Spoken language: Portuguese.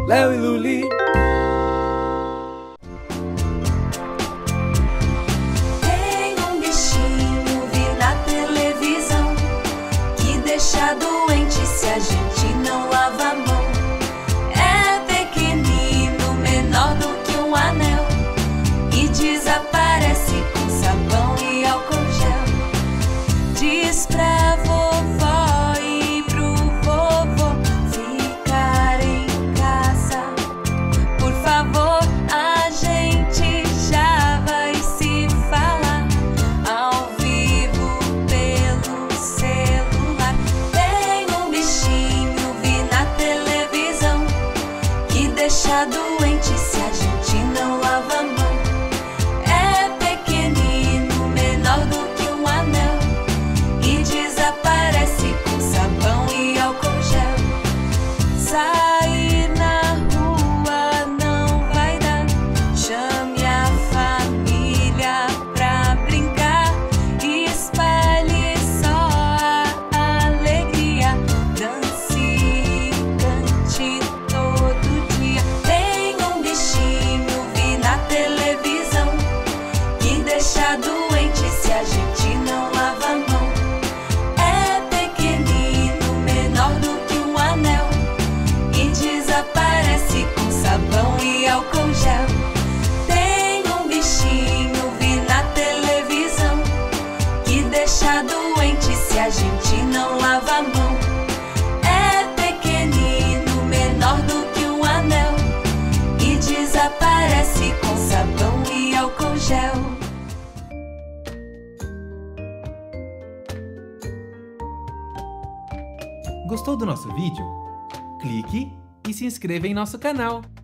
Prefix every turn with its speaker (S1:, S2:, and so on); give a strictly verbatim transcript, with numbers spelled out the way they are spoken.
S1: Léo e Luli.
S2: Tem um bichinho, vi na televisão, que deixa doente se a gente não lava a mão. É pequenino, menor do que um anel, e desaparece com sabão e álcool gel. Diz pra vovó e pro vovô ficar em casa. Por favor, a gente já vai se falar ao vivo pelo celular. Tem um bichinho, vi na televisão, que deixa doente se a gente não lava a mão. É pequenino, menor do que um anel, e desaparece com sabão e álcool gel. Sair na rua não vai dar, chame a família pra brincar. Espalhe só a alegria, dance e cante todo dia. Tem um bichinho, vi na televisão, que deixa doente se a gente não lava a mão. É pequenino, menor do que um anel, e desaparece com sabão e álcool gel. Tem um bichinho, vi na televisão, que deixa doente se a gente não lava a mão. É pequenino, menor do que um anel, e desaparece com sabão e álcool gel.
S1: Gostou do nosso vídeo? Clique e se inscreva em nosso canal.